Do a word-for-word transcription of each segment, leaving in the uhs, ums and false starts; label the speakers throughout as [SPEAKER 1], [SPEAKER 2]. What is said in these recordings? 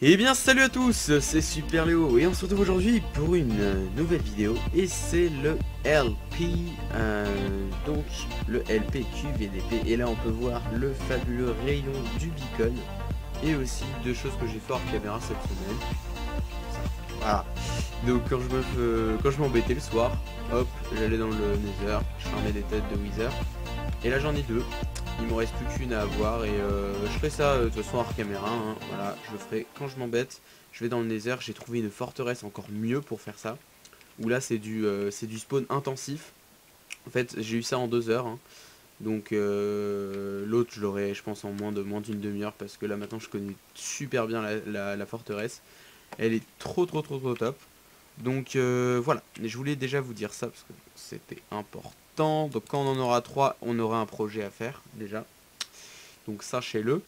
[SPEAKER 1] Eh bien salut à tous, c'est Super Léo et on se retrouve aujourd'hui pour une euh, nouvelle vidéo et c'est le L P, euh, donc le L P Q V D P, et là on peut voir le fabuleux rayon du beacon et aussi deux choses que j'ai fait hors caméra cette semaine. Voilà, donc quand je me euh, quand je m'embêtais le soir, hop, j'allais dans le Nether, je fermais des têtes de Wither et là j'en ai deux. Il me reste plus qu'une à avoir et euh, je ferai ça euh, de toute façon hors caméra, hein. Voilà, je le ferai quand je m'embête. Je vais dans le Nether, j'ai trouvé une forteresse encore mieux pour faire ça. Où là c'est du, euh, c'est du spawn intensif. En fait j'ai eu ça en deux heures, hein. Donc euh, l'autre je l'aurai je pense en moins de moins d'une demi-heure parce que là maintenant je connais super bien la, la, la forteresse. Elle est trop trop trop trop top. Donc euh, voilà, et je voulais déjà vous dire ça parce que c'était important. Donc quand on en aura trois, on aura un projet à faire déjà. Donc sachez-le.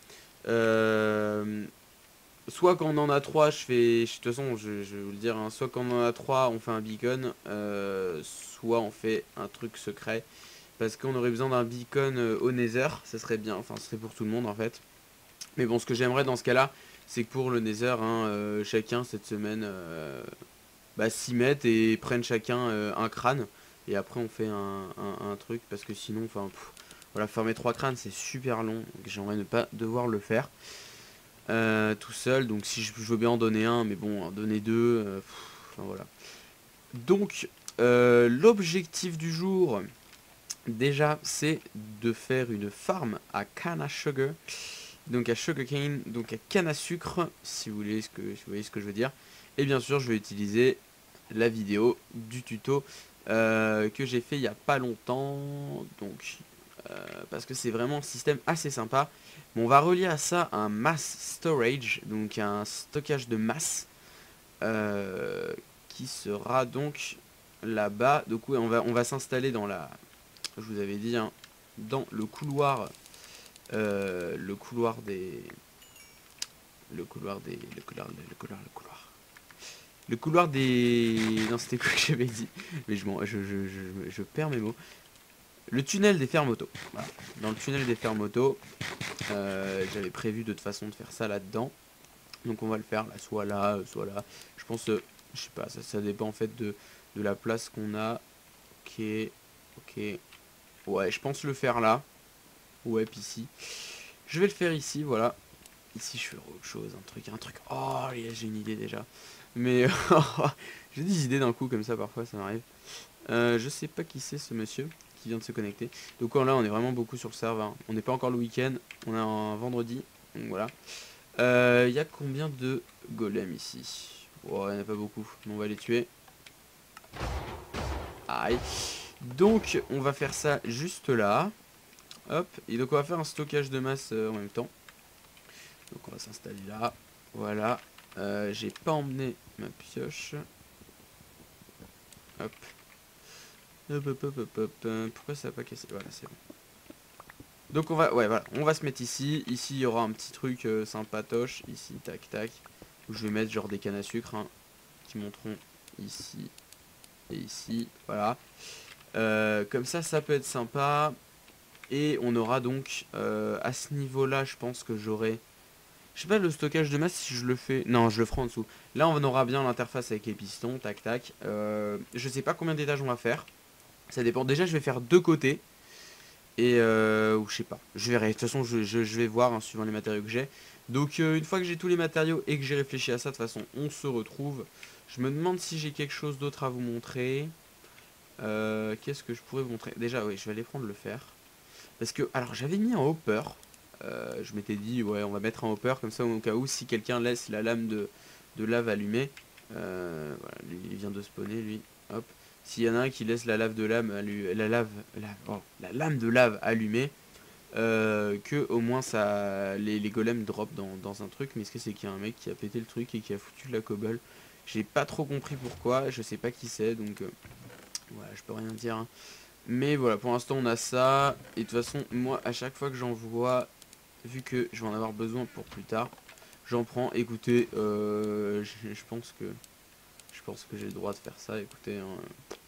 [SPEAKER 1] Euh, soit quand on en a trois, je fais. De toute façon, je, je vais vous le dire. Hein, soit quand on en a trois, on fait un beacon. Euh, soit on fait un truc secret. Parce qu'on aurait besoin d'un beacon euh, au Nether. Ça serait bien. Enfin, ce serait pour tout le monde en fait. Mais bon, ce que j'aimerais dans ce cas-là, c'est que pour le Nether, hein, euh, chacun cette semaine euh, bah, s'y mette et prenne chacun euh, un crâne. Et après, on fait un, un, un truc. Parce que sinon, enfin. Voilà, farmer trois crânes c'est super long, donc j'aimerais ne pas devoir le faire euh, tout seul. Donc si je, je veux bien en donner un, mais bon, en donner deux, euh, pff, enfin voilà. Donc euh, l'objectif du jour, déjà, c'est de faire une farm à canne à sugar, donc à sugar cane, donc à canne à sucre, si vous voulez ce que, si vous voyez ce que je veux dire. Et bien sûr, je vais utiliser la vidéo du tuto euh, que j'ai fait il y a pas longtemps, donc Euh, parce que c'est vraiment un système assez sympa. Bon, on va relier à ça un mass storage, donc un stockage de masse euh, qui sera donc là-bas. Donc oui, on va on va s'installer dans la, je vous avais dit, hein, dans le couloir, euh, le couloir des, le couloir des, le couloir, le couloir, le couloir. Le couloir des... Non, c'était quoi que j'avais dit? Mais je, je, je, je, je perds mes mots. Le tunnel des fermes auto. Voilà. Dans le tunnel des fermes auto, euh, j'avais prévu de toute façon de faire ça là-dedans. Donc on va le faire là, soit là, soit là. Je pense, euh, je sais pas, ça, ça dépend en fait de, de la place qu'on a. Ok, ok. Ouais, je pense le faire là. Ouais, puis ici. Je vais le faire ici, voilà. Ici je ferai autre chose, un truc, un truc. Oh, j'ai une idée déjà. Mais j'ai des idées d'un coup comme ça parfois, ça m'arrive. Euh, je sais pas qui c'est ce monsieur qui vient de se connecter. Donc là on est vraiment beaucoup sur le serveur. On n'est pas encore le week-end, on est un vendredi. Donc voilà. Il euh, y a combien de golems ici? Oh, il n'y en a pas beaucoup, mais on va les tuer. Aïe. Donc on va faire ça juste là. Hop. Et donc on va faire un stockage de masse euh, en même temps. Donc on va s'installer là. Voilà. Euh, J'ai pas emmené ma pioche. Hop. Hop, hop, hop, hop, hop. Pourquoi ça n'a pas cassé? Voilà, c'est bon. Donc on va, ouais, voilà, on va se mettre ici. Ici, il y aura un petit truc euh, sympatoche. Ici, tac, tac. Où je vais mettre genre des cannes à sucre, hein, qui monteront ici et ici. Voilà. Euh, comme ça, ça peut être sympa. Et on aura donc, euh, à ce niveau-là, je pense que j'aurai... Je sais pas, le stockage de masse, si je le fais... Non, je le ferai en dessous. Là, on aura bien l'interface avec les pistons, tac, tac. Euh, je sais pas combien d'étages on va faire. Ça dépend. Déjà, je vais faire deux côtés. Et euh, ou je sais pas. Je verrai. De toute façon, je, je, je vais voir, hein, suivant les matériaux que j'ai. Donc, euh, une fois que j'ai tous les matériaux et que j'ai réfléchi à ça, de toute façon, on se retrouve. Je me demande si j'ai quelque chose d'autre à vous montrer. Euh, Qu'est-ce que je pourrais vous montrer? Déjà, oui, je vais aller prendre le fer. Parce que, alors, j'avais mis un hopper. Euh, je m'étais dit, ouais, on va mettre un hopper comme ça, au cas où, si quelqu'un laisse la lame de, de lave allumée. Euh, voilà, lui, il vient de spawner, lui. Hop. S'il y en a un qui laisse la lave de lame, la lave, la, oh, la lame de lave allumée, euh, que au moins ça, les, les golems drop dans, dans un truc. Mais est-ce que c'est qu'il y a un mec qui a pété le truc et qui a foutu de la cobble? J'ai pas trop compris pourquoi, je sais pas qui c'est, donc euh, voilà, je peux rien dire, hein. Mais voilà, pour l'instant on a ça. Et de toute façon, moi à chaque fois que j'en vois, vu que je vais en avoir besoin pour plus tard, j'en prends. Écoutez, euh, je, je pense que je pense que j'ai le droit de faire ça. Écoutez, hein,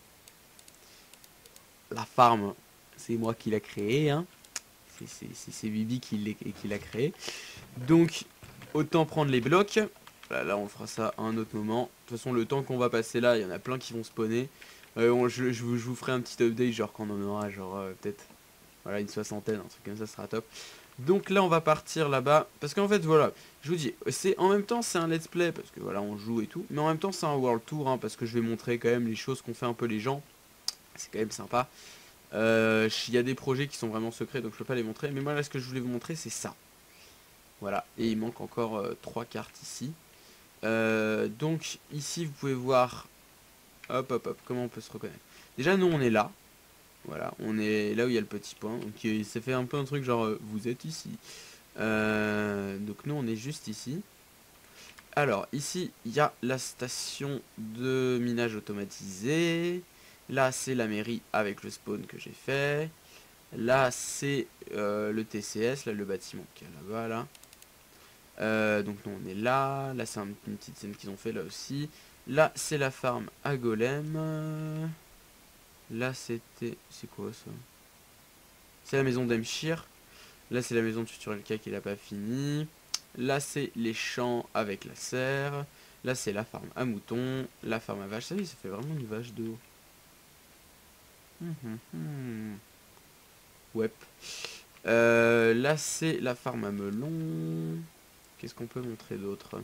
[SPEAKER 1] la farm, c'est moi qui l'a créé, hein. C'est Bibi qui l'a créé. Donc, autant prendre les blocs. voilà, là on fera ça à un autre moment. De toute façon le temps qu'on va passer là, il y en a plein qui vont spawner. Euh, on, je, je, vous, je vous ferai un petit update genre quand on en aura genre euh, peut-être voilà une soixantaine, un truc comme ça, ça sera top. Donc là on va partir là-bas, parce qu'en fait voilà, je vous dis, c'est en même temps c'est un let's play, parce que voilà on joue et tout, mais en même temps c'est un world tour, hein, parce que je vais montrer quand même les choses qu'ont fait un peu les gens, c'est quand même sympa. Il euh, y a des projets qui sont vraiment secrets, donc je peux pas les montrer, mais moi là ce que je voulais vous montrer c'est ça. Voilà, et il manque encore euh, trois cartes ici. Euh, donc ici vous pouvez voir, hop hop hop, comment on peut se reconnaître. Déjà nous on est là. Voilà, on est là où il y a le petit point. Donc ça fait un peu un truc genre euh, vous êtes ici. Euh, donc nous on est juste ici. Alors ici il y a la station de minage automatisé. Là c'est la mairie avec le spawn que j'ai fait. Là c'est euh, le T C S, là le bâtiment qui est là-bas là. Euh, donc nous on est là. Là c'est un, une petite scène qu'ils ont fait là aussi. Là c'est la farm à golem. Là c'était... c'est quoi ça? C'est la maison d'Emshir. Là c'est la maison de Futurelka qui n'a pas fini. Là c'est les champs avec la serre. Là c'est la farm à moutons. La farm à vaches. Ça, oui, ça fait vraiment une vache de haut. Hum, hum, hum. Ouais. Euh, là c'est la farm à melon. Qu'est-ce qu'on peut montrer d'autre?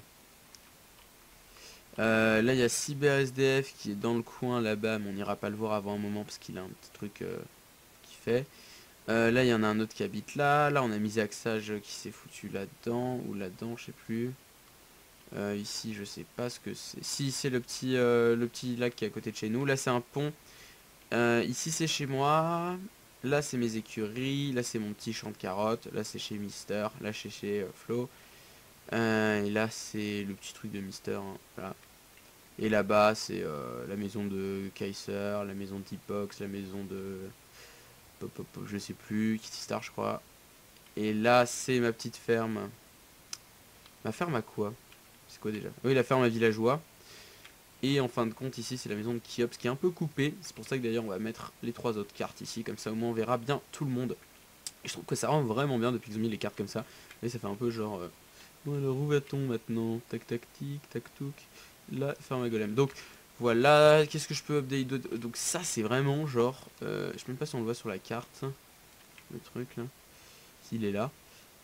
[SPEAKER 1] euh, Là il y a Cyber S D F qui est dans le coin là-bas, mais on n'ira pas le voir avant un moment parce qu'il a un petit truc euh, qu'il fait. Euh, là il y en a un autre qui habite là. Là on a mis Axage qui s'est foutu là-dedans ou là-dedans, je sais plus. Euh, ici je sais pas ce que c'est. Si c'est le petit euh, le petit lac qui est à côté de chez nous. Là c'est un pont. Euh, ici c'est chez moi. Là c'est mes écuries. Là c'est mon petit champ de carottes. Là c'est chez Mister. Là c'est chez euh, Flo. Euh, et là c'est le petit truc de Mister, hein, voilà. Et là-bas c'est euh, la maison de Kaiser, la maison de T-Pox, la maison de... Pop, pop, pop, je sais plus, Kitty Star je crois. Et là c'est ma petite ferme. Ma ferme à quoi? C'est quoi déjà? Oui, la ferme à villageois. Et en fin de compte ici c'est la maison de Kiops qui est un peu coupée. C'est pour ça que d'ailleurs on va mettre les trois autres cartes ici. Comme ça au moins on verra bien tout le monde. Et je trouve que ça rend vraiment bien depuis qu'ils ont mis les cartes comme ça. Et ça fait un peu genre... Euh, bon alors où va-t-on maintenant? Tac tac tic, tac touc. La ferme à golem. Donc voilà, qu'est-ce que je peux update? Donc ça c'est vraiment genre... Euh, je sais même pas si on le voit sur la carte. Le truc là. S'il est là.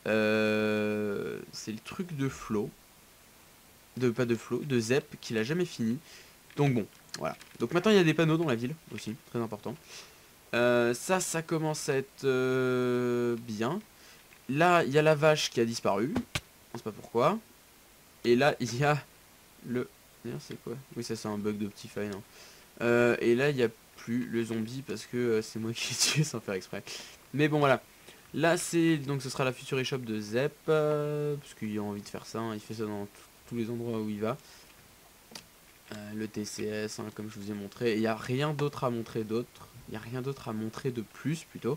[SPEAKER 1] Euh, c'est le truc de Flo. De, pas de Flo, de Zep qu'il a jamais fini. Donc bon, voilà. Donc maintenant il y a des panneaux dans la ville aussi, très important. Euh, ça, ça commence à être euh, bien. Là, il y a la vache qui a disparu. On sait pas pourquoi. Et là, il y a le... D'ailleurs, c'est quoi? Oui, ça c'est un bug d'Optifine. Hein. Euh, et là, il n'y a plus le zombie parce que euh, c'est moi qui l'ai tué sans faire exprès. Mais bon, voilà. Là, c'est... Donc, ce sera la future éshop de Zep. Euh, parce qu'il a envie de faire ça. Hein. Il fait ça dans tous les endroits où il va. Euh, le T C S, hein, comme je vous ai montré. Il n'y a rien d'autre à montrer d'autre. Il n'y a rien d'autre à montrer de plus, plutôt.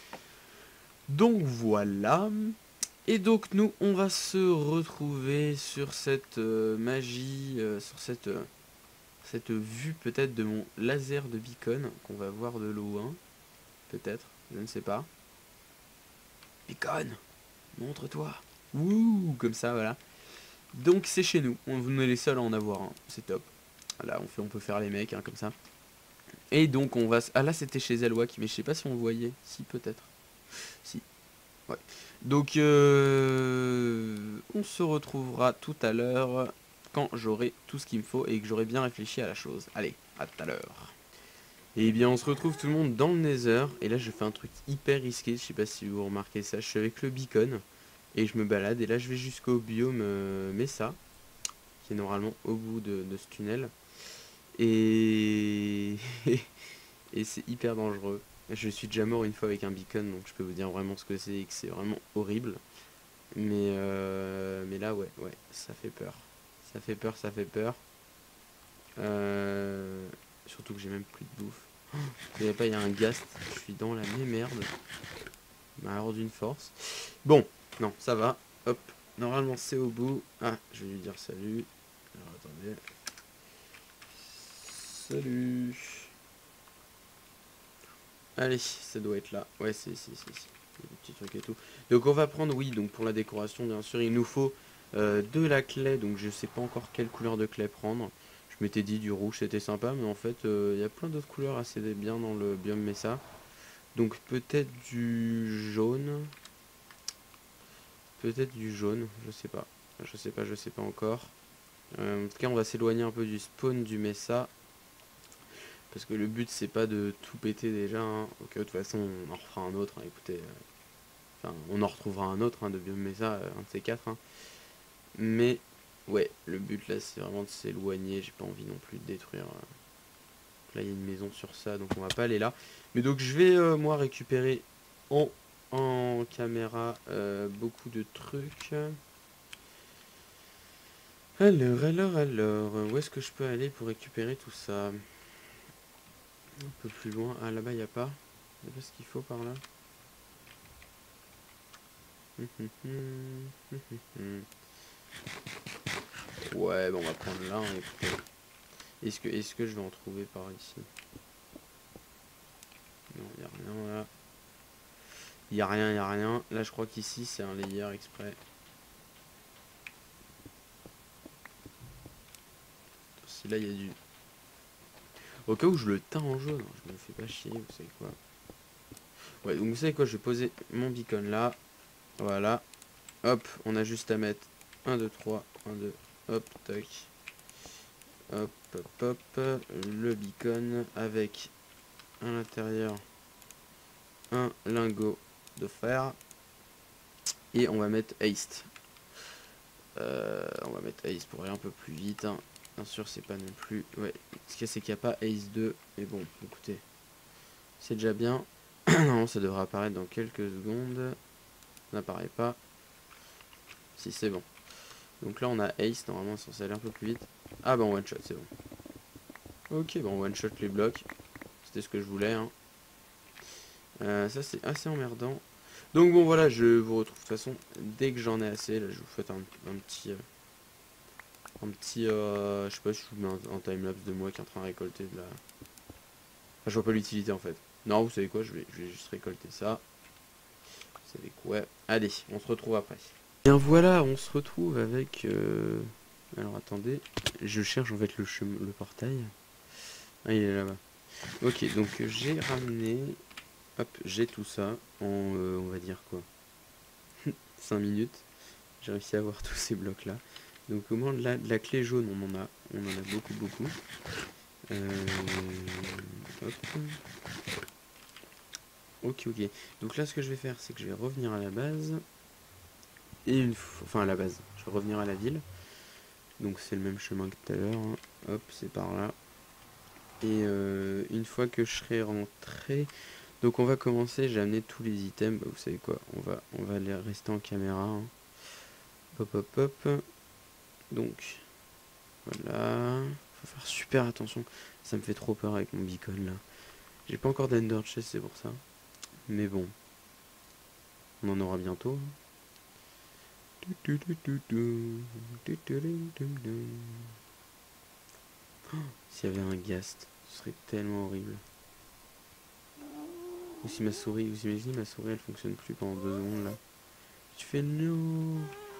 [SPEAKER 1] Donc, voilà. Et donc nous on va se retrouver sur cette euh, magie, euh, sur cette, euh, cette vue peut-être de mon laser de beacon qu'on va voir de loin, peut-être, je ne sais pas. Beacon, montre-toi. Wouh, comme ça voilà. Donc c'est chez nous, on est les seuls à en avoir un, c'est top. Là on, fait, on peut faire les mecs hein, comme ça. Et donc on va... Ah là c'était chez Elwak, mais je sais pas si on le voyait, si peut-être. Si. Ouais. Donc euh, on se retrouvera tout à l'heure quand j'aurai tout ce qu'il me faut et que j'aurai bien réfléchi à la chose. Allez, à tout à l'heure. Et bien on se retrouve tout le monde dans le Nether. Et là je fais un truc hyper risqué, je sais pas si vous remarquez ça. Je suis avec le beacon et je me balade. Et là je vais jusqu'au biome euh, Mesa, qui est normalement au bout de, de ce tunnel. Et, et c'est hyper dangereux. Je suis déjà mort une fois avec un beacon, donc je peux vous dire vraiment ce que c'est et que c'est vraiment horrible. Mais, euh, mais là, ouais, ouais, ça fait peur. Ça fait peur, ça fait peur. Euh, surtout que j'ai même plus de bouffe. Vous savez pas, il y a un ghast. Je suis dans la merde. Mais alors d'une force. Bon, non, ça va. Hop, normalement c'est au bout. Ah, je vais lui dire salut. Alors attendez. Salut. Allez, ça doit être là. Ouais, c'est, c'est, c'est, c'est. Des petits trucs et tout. Donc on va prendre, oui, donc pour la décoration, bien sûr, il nous faut euh, de la claie, donc je sais pas encore quelle couleur de claie prendre. Je m'étais dit du rouge c'était sympa, mais en fait il euh, y a plein d'autres couleurs assez bien dans le biome Mesa. Donc peut-être du jaune. Peut-être du jaune, je sais pas. Je sais pas, je sais pas encore. Euh, en tout cas, on va s'éloigner un peu du spawn du Mesa. Parce que le but, c'est pas de tout péter déjà. Hein. Ok, de toute façon, on en refera un autre. Hein, écoutez, euh, enfin, on en retrouvera un autre hein, de biome Mesa, euh, un de ces quatre. Hein. Mais, ouais, le but là, c'est vraiment de s'éloigner. J'ai pas envie non plus de détruire. Euh... Là, il y a une maison sur ça, donc on va pas aller là. Mais donc, je vais, euh, moi, récupérer en, en caméra euh, beaucoup de trucs. Alors, alors, alors, où est-ce que je peux aller pour récupérer tout ça? Un peu plus loin. Ah, là-bas, il n'y a pas. Il n'y a pas ce qu'il faut par là. Ouais, bon, on va prendre là. Hein, écoutez. Est-ce que, est-ce que je vais en trouver par ici? Non, il n'y a rien là. Il n'y a rien, il n'y a rien. Là, je crois qu'ici, c'est un layer exprès. Si là, il y a du... Au cas où je le teins en jaune, je me fais pas chier, vous savez quoi. Ouais, donc vous savez quoi, je vais poser mon beacon là. Voilà. Hop, on a juste à mettre un, deux, trois, un, deux, hop, tac. Hop, hop, hop. Le beacon avec à l'intérieur un lingot de fer. Et on va mettre haste. Euh, on va mettre haste pour aller un peu plus vite. Hein. Bien sûr, c'est pas non plus... Ouais, ce qu'il y a, c'est qu'il n'y a pas haste deux. Mais bon, écoutez, c'est déjà bien. Non, ça devrait apparaître dans quelques secondes. Ça n'apparaît pas. Si, c'est bon. Donc là, on a haste. Normalement, c'est censé aller un peu plus vite. Ah, bah, on one shot, c'est bon. Ok, bon, on one shot les blocs. C'était ce que je voulais. Hein. Euh, ça, c'est assez emmerdant. Donc, bon, voilà, je vous retrouve de toute façon dès que j'en ai assez. Là, je vous fais un, un petit. Euh, un petit. Euh, je sais pas si je vous mets un, un timelapse de moi qui est en train de récolter de la. Enfin, je vois pas l'utilité en fait. Non, vous savez quoi, je vais, je vais juste récolter ça. Vous savez quoi? Allez, on se retrouve après. Bien voilà, on se retrouve avec... Euh... Alors attendez, je cherche en fait le, chemin, le portail. Ah, il est là-bas. Ok, donc j'ai ramené... Hop, j'ai tout ça en, euh, on va dire quoi, cinq minutes. J'ai réussi à avoir tous ces blocs-là. Donc au moins de la, de la clé jaune, on en a, on en a beaucoup, beaucoup. Euh... Hop. Ok, ok. Donc là, ce que je vais faire, c'est que je vais revenir à la base. Et une fois... Enfin, à la base. Je vais revenir à la ville. Donc c'est le même chemin que tout à l'heure. Hein. Hop, c'est par là. Et euh, une fois que je serai rentré... Donc on va commencer, j'ai amené tous les items. Bah, vous savez quoi, on va, on va aller rester en caméra. Hein. Hop, hop, hop. Donc, voilà. Faut faire super attention. Ça me fait trop peur avec mon beacon là. J'ai pas encore d'ender chest, c'est pour ça. Mais bon. On en aura bientôt. Oh, s'il y avait un ghast, ce serait tellement horrible. Ou si ma souris, vous imaginez ma souris elle fonctionne plus pendant deux secondes là. Tu fais non.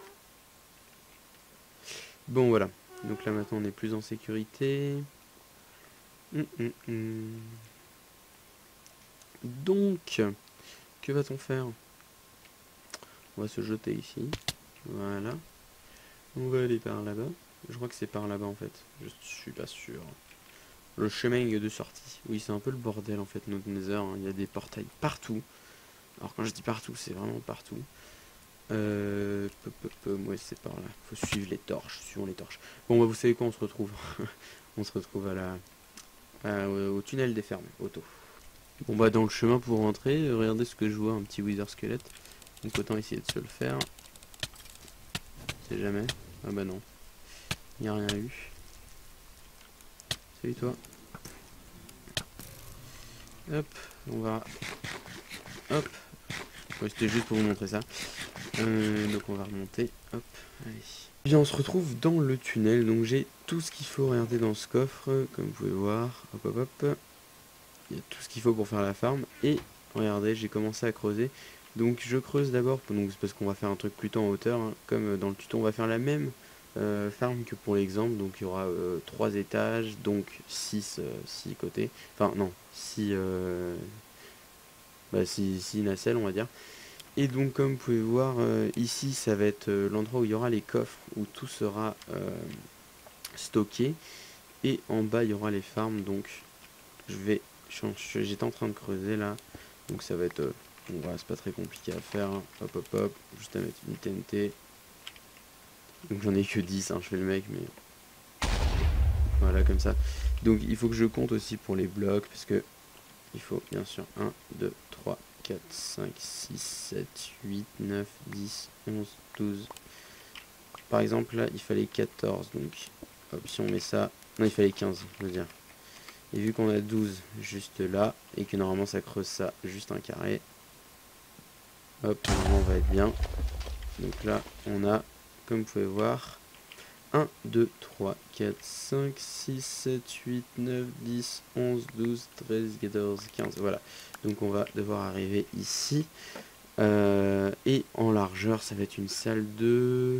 [SPEAKER 1] Bon voilà. Donc là maintenant on est plus en sécurité. Hum, hum, hum. Donc, que va-t-on faire? On va se jeter ici. Voilà. On va aller par là-bas. Je crois que c'est par là-bas en fait. Je suis pas sûr. Le chemin de sortie. Oui, c'est un peu le bordel en fait, notre Nether. Hein. Il y a des portails partout. Alors quand je dis partout, c'est vraiment partout. Euh... Peu, peu, peu. Ouais, c'est par là. Faut suivre les torches. Suivons les torches. Bon, bah, vous savez quoi, on se retrouve. On se retrouve à la... À, au tunnel des fermes, auto. Bon bah dans le chemin pour rentrer, euh, regardez ce que je vois, un petit wither squelette. Donc autant essayer de se le faire. C'est jamais. Ah bah non. Il n'y a rien eu. Salut toi. Hop, on va... Hop. Ouais, c'était juste pour vous montrer ça. Euh, donc on va remonter. Hop, allez. Bien, on se retrouve dans le tunnel. Donc j'ai tout ce qu'il faut, regardez dans ce coffre, comme vous pouvez voir. Hop, hop, hop. Il y a tout ce qu'il faut pour faire la farm. Et regardez, j'ai commencé à creuser. Donc je creuse d'abord, donc c'est parce qu'on va faire un truc plutôt en hauteur, hein. Comme dans le tuto on va faire la même euh, farm que pour l'exemple, donc il y aura euh, trois étages, donc six côtés, enfin non, six euh, bah, six nacelles on va dire. Et donc comme vous pouvez voir euh, ici ça va être euh, l'endroit où il y aura les coffres, où tout sera euh, stocké, et en bas il y aura les farms. Donc je vais changer, j'étais en train de creuser là, donc ça va être euh, bon, voilà, c'est pas très compliqué à faire, hein. Hop hop hop, juste à mettre une T N T. Donc j'en ai que dix, hein, je fais le mec, mais voilà comme ça. Donc il faut que je compte aussi pour les blocs, parce que il faut bien sûr un, deux, trois, quatre, cinq, six, sept, huit, neuf, dix, onze, douze. Par exemple là il fallait quatorze, donc hop, si on met ça, non il fallait quinze je veux dire. Et vu qu'on a douze juste là, et que normalement ça creuse ça juste un carré, hop, normalement on va être bien. Donc là on a, comme vous pouvez voir, un, deux, trois, quatre, cinq, six, sept, huit, neuf, dix, onze, douze, treize, quatorze, quinze. Voilà. Donc on va devoir arriver ici. Euh, et en largeur, ça va être une salle de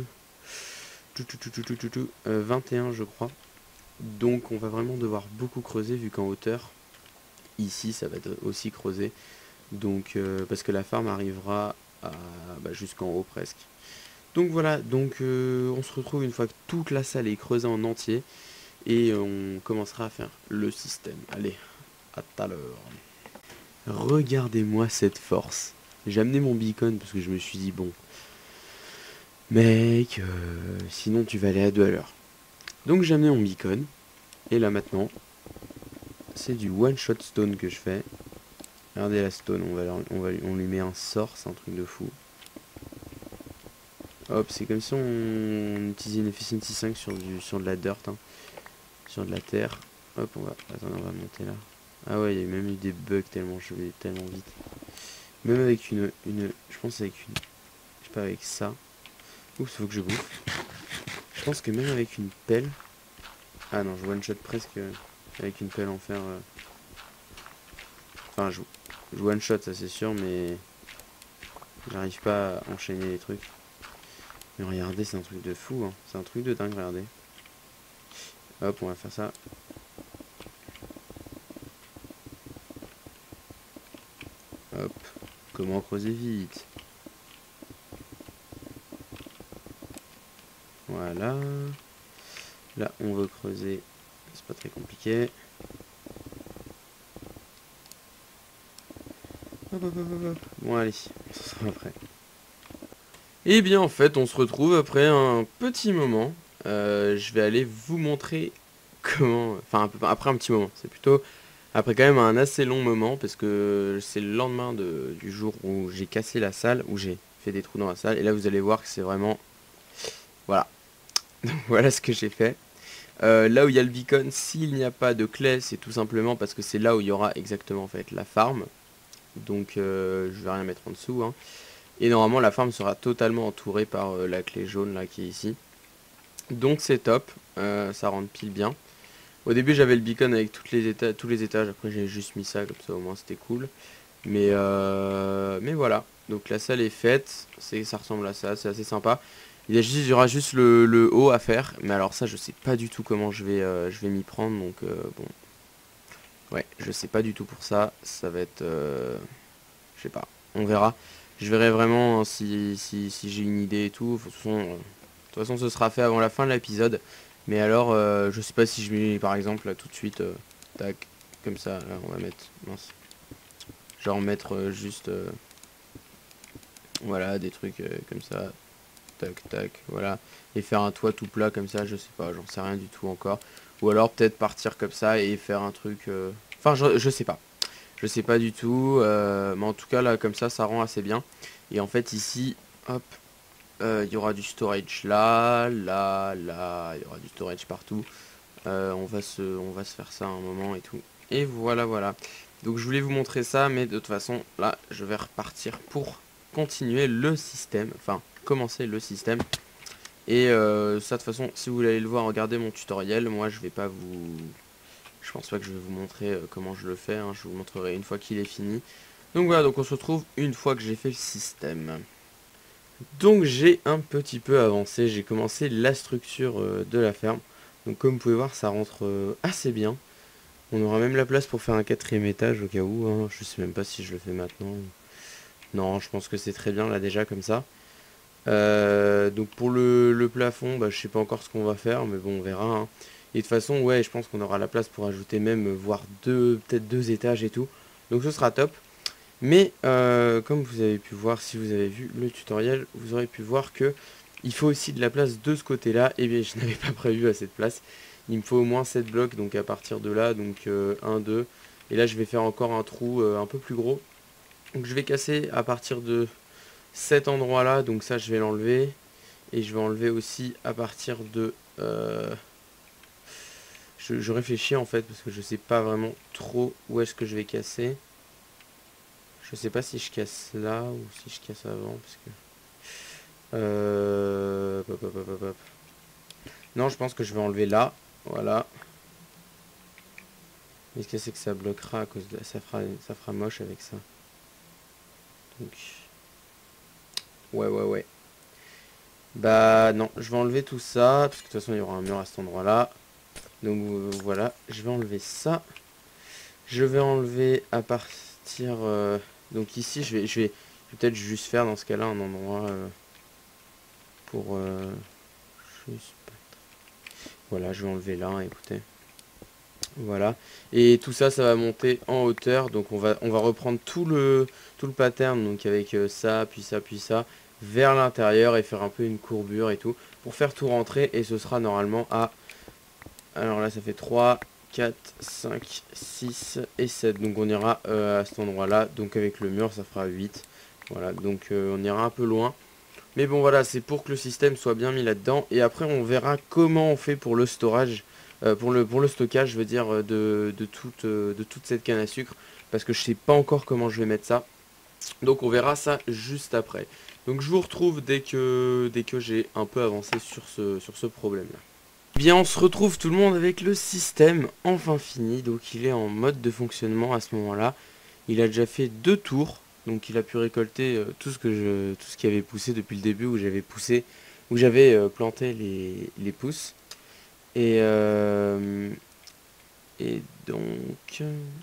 [SPEAKER 1] euh, vingt et un, je crois. Donc on va vraiment devoir beaucoup creuser, vu qu'en hauteur, ici, ça va être aussi creusé. Donc, euh, parce que la farm arrivera à, bah, jusqu'en haut presque. Donc voilà, donc euh, on se retrouve une fois que toute la salle est creusée en entier, et on commencera à faire le système. Allez, à tout à l'heure. Regardez-moi cette force. J'ai amené mon beacon parce que je me suis dit, bon, mec, euh, sinon tu vas aller à deux à l'heure. Donc j'ai amené mon beacon, et là maintenant, c'est du one shot stone que je fais. Regardez la stone, on, va, on, va, on lui met un sort, c'est un truc de fou. Hop, c'est comme si on utilisait une efficiency cinq sur, du, sur de la dirt, hein, sur de la terre. Hop, on va, attendez, on va monter là. Ah ouais, il y a même eu des bugs tellement je vais tellement vite. Même avec une, une, je pense avec une, je sais pas, avec ça. Oups, faut que je bouffe. Je pense que même avec une pelle. Ah non, je one shot presque avec une pelle en fer. Euh... Enfin, je, je one shot, ça c'est sûr, mais j'arrive pas à enchaîner les trucs. Mais regardez, c'est un truc de fou, hein. C'est un truc de dingue, regardez. Hop, on va faire ça. Hop, comment creuser vite. Voilà. Là, on veut creuser. C'est pas très compliqué. Hop, hop, hop, hop. Bon, allez, ça sera après. Et bien, en fait, on se retrouve après un petit moment. Euh, je vais aller vous montrer comment... Enfin, un peu, après un petit moment. C'est plutôt après quand même un assez long moment, parce que c'est le lendemain de, du jour où j'ai cassé la salle, où j'ai fait des trous dans la salle. Et là, vous allez voir que c'est vraiment... Voilà. Donc, voilà ce que j'ai fait. Euh, là où il y a le beacon, s'il n'y a pas de clé, c'est tout simplement parce que c'est là où il y aura exactement en fait la farm. Donc euh, je vais rien mettre en dessous, hein. Et normalement la farm sera totalement entourée par euh, la clé jaune là qui est ici. Donc c'est top, euh, ça rentre pile bien. Au début j'avais le beacon avec toutes les éta tous les étages, après j'ai juste mis ça comme ça, au moins c'était cool. Mais, euh, mais voilà, donc la salle est faite, ça ressemble à ça, c'est assez sympa. Il y, a juste, il y aura juste le, le haut à faire, mais alors ça je sais pas du tout comment je vais, euh, je vais m'y prendre, donc euh, bon. Ouais, je sais pas du tout pour ça, ça va être... Euh, je sais pas, on verra. Je verrai vraiment, hein, si, si, si j'ai une idée et tout. De toute façon, euh, de toute façon ce sera fait avant la fin de l'épisode. Mais alors, euh, je sais pas si je mets par exemple là, tout de suite, euh, tac, comme ça, là on va mettre, mince. Genre mettre euh, juste, euh, voilà, des trucs euh, comme ça, tac, tac, voilà. Et faire un toit tout plat comme ça, je sais pas, j'en sais rien du tout encore. Ou alors peut-être partir comme ça et faire un truc, euh... enfin je, je sais pas. Je sais pas du tout, euh, mais en tout cas là comme ça ça rend assez bien. Et en fait ici, hop, euh, il y aura du storage là, là, là, il y aura du storage partout. Euh, on va se, on va se faire ça un moment et tout. Et voilà, voilà. Donc je voulais vous montrer ça, mais de toute façon là je vais repartir pour continuer le système, enfin commencer le système. Et euh, ça de toute façon, si vous voulez aller le voir, regardez mon tutoriel. Moi je vais pas vous... Je pense pas que je vais vous montrer euh, comment je le fais, hein. Je vous montrerai une fois qu'il est fini. Donc voilà, donc on se retrouve une fois que j'ai fait le système. Donc j'ai un petit peu avancé, j'ai commencé la structure euh, de la ferme. Donc comme vous pouvez voir, ça rentre euh, assez bien. On aura même la place pour faire un quatrième étage au cas où, hein. Je sais même pas si je le fais maintenant. Non, je pense que c'est très bien là déjà comme ça. Euh, donc pour le, le plafond, bah, je sais pas encore ce qu'on va faire, mais bon on verra, hein. Et de toute façon, ouais, je pense qu'on aura la place pour ajouter même, voire deux, peut-être deux étages et tout. Donc ce sera top. Mais euh, comme vous avez pu voir, si vous avez vu le tutoriel, vous aurez pu voir que il faut aussi de la place de ce côté-là. Et bien je n'avais pas prévu à cette place. Il me faut au moins sept blocs, donc à partir de là, donc euh, un, deux. Et là je vais faire encore un trou euh, un peu plus gros. Donc je vais casser à partir de cet endroit-là, donc ça je vais l'enlever. Et je vais enlever aussi à partir de... Euh, je, je réfléchis en fait, parce que je sais pas vraiment trop où est-ce que je vais casser. Je sais pas si je casse là ou si je casse avant parce que. Euh... Hop, hop, hop, hop. Non, je pense que je vais enlever là. Voilà. Mais ce que c'est que ça bloquera à cause de. Ça fera, ça fera moche avec ça. Donc. Ouais, ouais, ouais. Bah non, je vais enlever tout ça. Parce que de toute façon, il y aura un mur à cet endroit-là. Donc euh, voilà, je vais enlever ça. Je vais enlever à partir. Euh... Donc ici, je vais, je vais, je vais peut-être juste faire dans ce cas-là un endroit euh, pour... Euh, juste... Voilà, je vais enlever là, écoutez. Voilà. Et tout ça, ça va monter en hauteur. Donc on va, on va reprendre tout le, tout le pattern, donc avec euh, ça, puis ça, puis ça, vers l'intérieur et faire un peu une courbure et tout, pour faire tout rentrer. Et ce sera normalement à... Alors là, ça fait trois... quatre, cinq, six et sept. Donc on ira euh, à cet endroit là. Donc avec le mur ça fera huit. Voilà, donc euh, on ira un peu loin. Mais bon voilà, c'est pour que le système soit bien mis là-dedans. Et après on verra comment on fait pour le storage. Euh, pour, le, pour le stockage, je veux dire, de, de, toute, euh, de toute cette canne à sucre. Parce que je sais pas encore comment je vais mettre ça. Donc on verra ça juste après. Donc je vous retrouve dès que, dès que j'ai un peu avancé sur ce, sur ce problème là. Bien, on se retrouve tout le monde avec le système enfin fini, donc il est en mode de fonctionnement à ce moment-là. Il a déjà fait deux tours, donc il a pu récolter euh, tout ce que je, tout ce qui avait poussé depuis le début où j'avais poussé, où j'avais euh, planté les, les pousses. Et euh, et donc,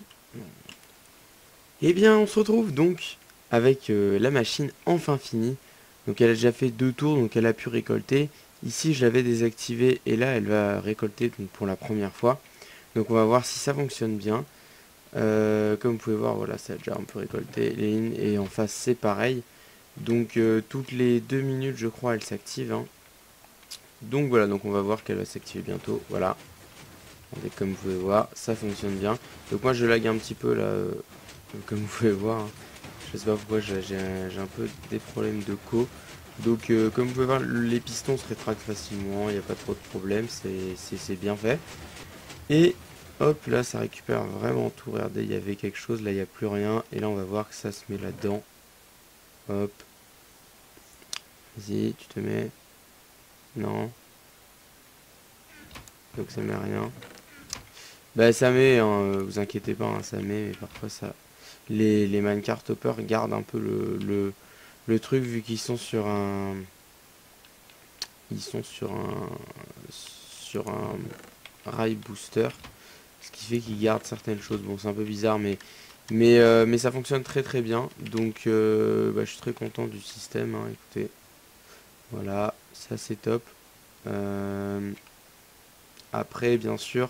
[SPEAKER 1] et bien, on se retrouve donc avec euh, la machine enfin finie. Donc elle a déjà fait deux tours, donc elle a pu récolter. Ici, je l'avais désactivé et là, elle va récolter donc, pour la première fois. Donc, on va voir si ça fonctionne bien. Euh, comme vous pouvez voir, voilà, ça a déjà un peu récolté les lignes. Et en face, c'est pareil. Donc, euh, toutes les deux minutes, je crois, elle s'active. Hein. Donc, voilà, donc on va voir qu'elle va s'activer bientôt. Voilà. Et comme vous pouvez voir, ça fonctionne bien. Donc, moi, je lag un petit peu là, euh, comme vous pouvez voir. Hein. Je sais pas pourquoi j'ai un, un peu des problèmes de co. Donc euh, comme vous pouvez voir, les pistons se rétractent facilement, il n'y a pas trop de problème, c'est bien fait. Et hop, là ça récupère vraiment tout. Regardez, il y avait quelque chose, là il n'y a plus rien. Et là on va voir que ça se met là-dedans. Hop. Vas-y, tu te mets. Non. Donc ça met rien. Bah ça met, hein, vous inquiétez pas, hein, ça met, mais parfois ça... Les, les minecart hoppers gardent un peu le... le Le truc, vu qu'ils sont sur un... Ils sont sur un... Sur un rail booster. Ce qui fait qu'ils gardent certaines choses. Bon, c'est un peu bizarre, mais... Mais, euh, mais ça fonctionne très très bien. Donc, euh, bah, je suis très content du système. Hein, écoutez. Voilà, ça c'est top. Euh, après, bien sûr...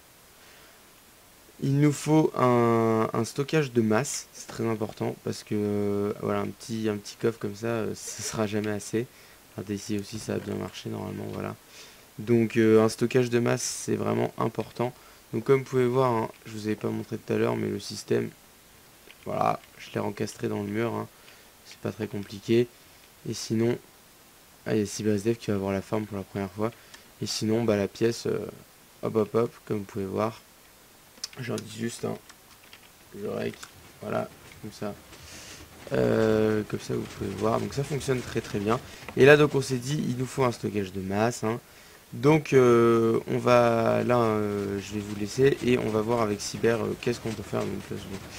[SPEAKER 1] Il nous faut un, un stockage de masse, c'est très important parce que euh, voilà, un petit, un petit coffre comme ça, euh, ce sera jamais assez. Regardez ici aussi, ça a bien marché normalement, voilà. Donc euh, un stockage de masse, c'est vraiment important. Donc comme vous pouvez voir, hein, je vous avais pas montré tout à l'heure, mais le système, voilà, je l'ai rencastré dans le mur, hein, c'est pas très compliqué. Et sinon, ah, il y a CyberSdev qui va voir la ferme pour la première fois. Et sinon, bah la pièce, euh, hop hop hop, comme vous pouvez voir. J'en dis juste un. Je rec. Voilà, comme ça. Euh, comme ça, vous pouvez voir. Donc ça fonctionne très très bien. Et là, donc on s'est dit, il nous faut un stockage de masse. Hein. Donc euh, on va... Là, euh, je vais vous laisser. Et on va voir avec Cyber euh, qu'est-ce qu'on peut faire. Donc, là,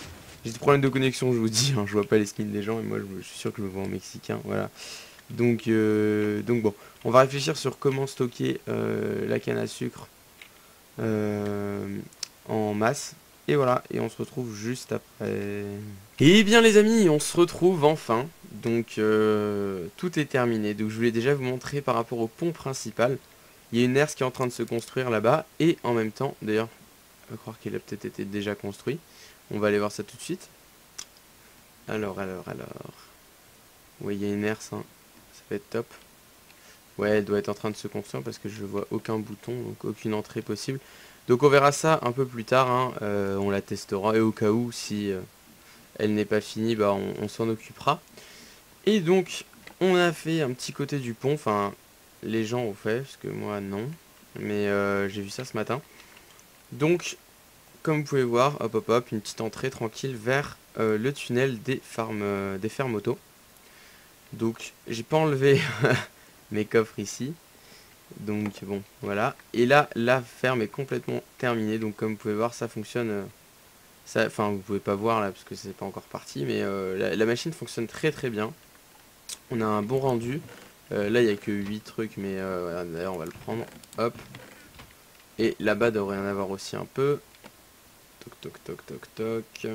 [SPEAKER 1] J'ai des problèmes de connexion, je vous dis, hein, je vois pas les skins des gens et moi je, je suis sûr que je me vois en mexicain, voilà. Donc, euh, donc bon, on va réfléchir sur comment stocker euh, la canne à sucre euh, en masse. Et voilà, et on se retrouve juste après. Et bien les amis, on se retrouve enfin. Donc euh, tout est terminé. Donc je voulais déjà vous montrer par rapport au pont principal. Il y a une herse qui est en train de se construire là-bas. Et en même temps, d'ailleurs, on va croire qu'il a peut-être été déjà construit. On va aller voir ça tout de suite. Alors, alors, alors. Oui, il y a une herse, hein. Ça va être top. Ouais, elle doit être en train de se construire parce que je vois aucun bouton, donc aucune entrée possible. Donc on verra ça un peu plus tard, hein. euh, on la testera et au cas où si euh, elle n'est pas finie, bah on, on s'en occupera. Et donc on a fait un petit côté du pont, enfin les gens ont fait, parce que moi non, mais euh, j'ai vu ça ce matin. Donc comme vous pouvez voir, hop hop hop, une petite entrée tranquille vers euh, le tunnel des farms, euh, des fermes auto. Donc j'ai pas enlevé mes coffres ici. Donc bon, voilà. Et là, la ferme est complètement terminée. Donc comme vous pouvez voir, ça fonctionne. Euh, ça, enfin, vous pouvez pas voir là parce que c'est pas encore parti, mais euh, la, la machine fonctionne très très bien. On a un bon rendu. Euh, là, il n'y a que huit trucs, mais euh, voilà, d'ailleurs, on va le prendre. Hop. Et là-bas, devrait y en avoir aussi un peu. Toc toc toc toc toc.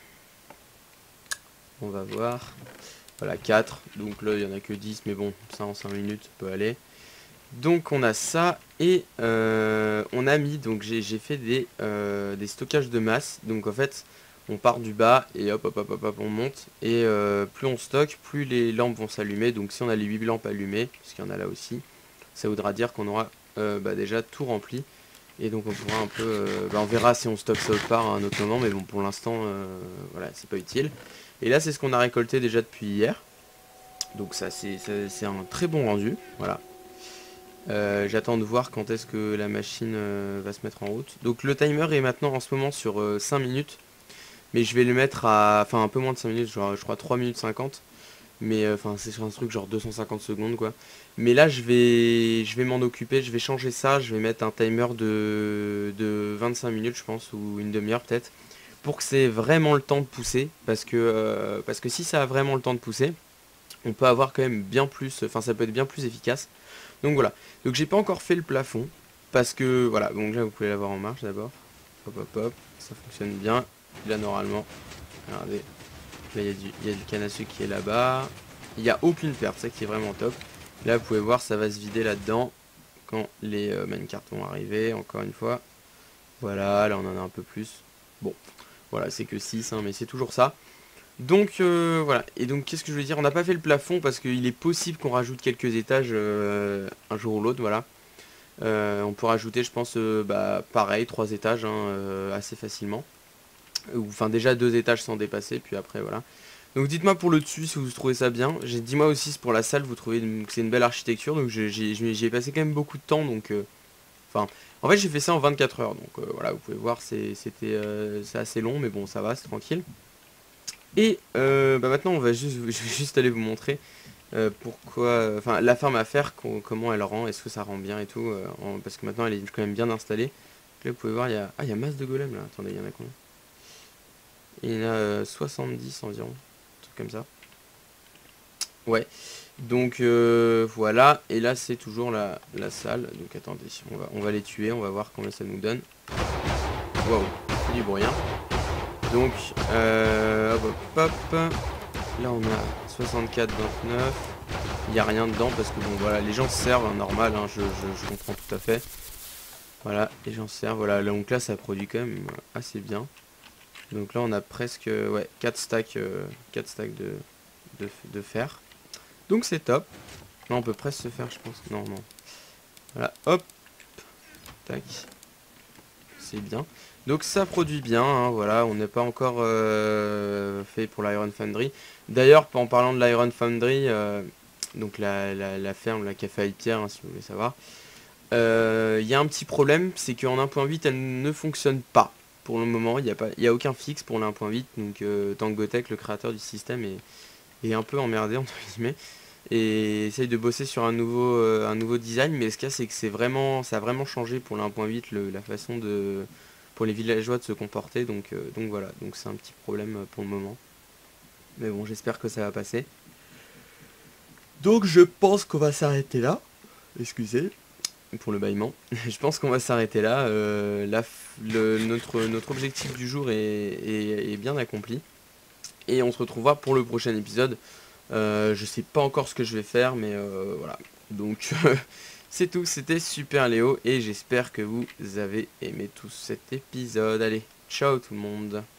[SPEAKER 1] On va voir. Voilà, quatre. Donc là, il n'y en a que dix, mais bon, ça en cinq minutes, ça peut aller. Donc on a ça et euh, on a mis, donc j'ai fait des, euh, des stockages de masse. Donc en fait on part du bas et hop hop hop hop, hop on monte. Et euh, plus on stocke, plus les lampes vont s'allumer. Donc si on a les huit lampes allumées, puisqu'il y en a là aussi, ça voudra dire qu'on aura euh, bah, déjà tout rempli. Et donc on pourra un peu, euh, bah, on verra si on stocke ça autre part à un autre moment. Mais bon, pour l'instant, euh, voilà, c'est pas utile. Et là c'est ce qu'on a récolté déjà depuis hier. Donc ça c'est un très bon rendu, voilà. Euh, J'attends de voir quand est-ce que la machine euh, va se mettre en route. Donc le timer est maintenant en ce moment sur euh, cinq minutes. Mais je vais le mettre à... Enfin un peu moins de cinq minutes, genre, je crois trois minutes cinquante. Mais enfin euh, c'est sur un truc genre deux cent cinquante secondes quoi. Mais là je vais je vais m'en occuper, je vais changer ça. Je vais mettre un timer de, de vingt-cinq minutes je pense, ou une demi-heure peut-être. Pour que c'est vraiment le temps de pousser. Parce que, euh, parce que si ça a vraiment le temps de pousser, on peut avoir quand même bien plus... Enfin ça peut être bien plus efficace. Donc voilà, donc j'ai pas encore fait le plafond, parce que voilà, donc là vous pouvez l'avoir en marche d'abord, hop hop hop, ça fonctionne bien, là normalement, regardez, là il y, y a du canne à sucre qui est là-bas, il n'y a aucune perte, ça qui est vraiment top, là vous pouvez voir ça va se vider là-dedans, quand les euh, minecarts vont arriver, encore une fois, voilà, là on en a un peu plus, bon, voilà c'est que six, hein, mais c'est toujours ça. Donc euh, voilà, et donc qu'est-ce que je veux dire, on n'a pas fait le plafond parce qu'il est possible qu'on rajoute quelques étages euh, un jour ou l'autre, voilà. Euh, on peut rajouter je pense, euh, bah, pareil, trois étages hein, euh, assez facilement. Ou enfin déjà deux étages sans dépasser, puis après voilà. Donc dites-moi pour le dessus si vous trouvez ça bien. Dis-moi aussi si pour la salle vous trouvez que c'est une belle architecture, donc j'y ai passé quand même beaucoup de temps, donc... Euh, enfin, en fait j'ai fait ça en vingt-quatre heures, donc euh, voilà, vous pouvez voir, c'était euh, c'est assez long, mais bon ça va, c'est tranquille. Et euh, bah maintenant on va juste, je vais juste aller vous montrer euh, pourquoi, enfin la ferme à faire, comment elle rend, est-ce que ça rend bien et tout, euh, en, parce que maintenant elle est quand même bien installée. Là vous pouvez voir, il y a, ah il y a masse de golems là, attendez, il y en a combien? Il y en a euh, soixante-dix environ, un truc comme ça. Ouais, donc euh, voilà, et là c'est toujours la, la salle, donc attendez, on va, on va les tuer, on va voir combien ça nous donne. Waouh, c'est du bruit hein. Donc, euh, hop, hop, hop. Là on a soixante-quatre, vingt-neuf. Il n'y a rien dedans parce que bon voilà, les gens se servent, hein, normal, hein, je, je, je comprends tout à fait. Voilà, les gens se servent, voilà, donc là ça produit quand même assez bien. Donc là on a presque ouais, quatre stacks, euh, quatre stacks de, de, de fer. Donc c'est top. Là on peut presque se faire je pense. Non, non. Voilà, hop. Tac. C'est bien. Donc ça produit bien, hein, voilà, on n'est pas encore euh, fait pour l'Iron Foundry. D'ailleurs, en parlant de l'Iron Foundry, euh, donc la, la, la ferme, la café à Pierre, hein, si vous voulez savoir, il euh, y a un petit problème, c'est qu'en un point huit, elle ne fonctionne pas. Pour le moment, il n'y a, a aucun fixe pour le un point huit, donc euh, Tangotech, le créateur du système, est, est un peu emmerdé, entre guillemets, et essaye de bosser sur un nouveau, euh, un nouveau design, mais ce qu'il y a, c'est que c'est vraiment, ça a vraiment changé pour le un point huit, le, la façon de... pour les villageois de se comporter, donc, euh, donc voilà, donc c'est un petit problème pour le moment. Mais bon, j'espère que ça va passer. Donc je pense qu'on va s'arrêter là. Excusez pour le bâillement. Je pense qu'on va s'arrêter là. Euh, la, le, notre, notre objectif du jour est, est, est bien accompli. Et on se retrouvera pour le prochain épisode. Euh, je sais pas encore ce que je vais faire, mais euh, voilà. Donc c'est tout, c'était Super Léo et j'espère que vous avez aimé tout cet épisode. Allez, ciao tout le monde.